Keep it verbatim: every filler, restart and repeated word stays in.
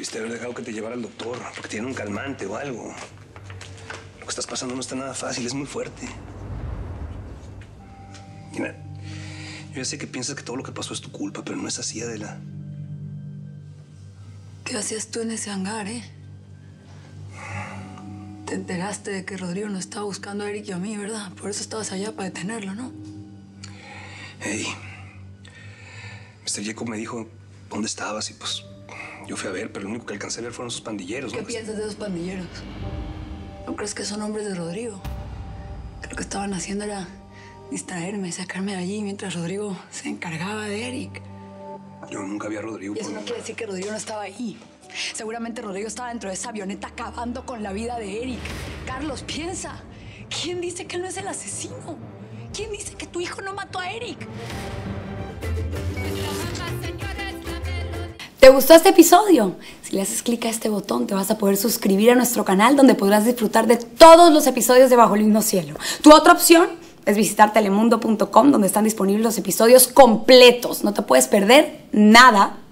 Debiste haber dejado que te llevara al doctor, porque tiene un calmante o algo. Lo que estás pasando no está nada fácil, es muy fuerte. Mira, yo ya sé que piensas que todo lo que pasó es tu culpa, pero no es así, Adela. ¿Qué hacías tú en ese hangar, eh? Te enteraste de que Rodrigo no estaba buscando a Eric y a mí, ¿verdad? Por eso estabas allá para detenerlo, ¿no? Hey, mister Jacob me dijo dónde estabas y pues yo fui a ver, pero lo único que alcancé a ver fueron sus pandilleros. ¿Qué ¿no? piensas de esos pandilleros? ¿No crees que son hombres de Rodrigo? Que lo que estaban haciendo era distraerme, sacarme de allí mientras Rodrigo se encargaba de Eric. Yo nunca vi a Rodrigo. Y eso por... no quiere decir que Rodrigo no estaba ahí. Seguramente Rodrigo estaba dentro de esa avioneta acabando con la vida de Eric. Carlos, piensa. ¿Quién dice que él no es el asesino? ¿Quién dice que tu hijo no mató a Eric? ¿Te gustó este episodio? Si le haces clic a este botón, te vas a poder suscribir a nuestro canal, donde podrás disfrutar de todos los episodios de Bajo el Mismo Cielo. Tu otra opción es visitar telemundo punto com, donde están disponibles los episodios completos. No te puedes perder nada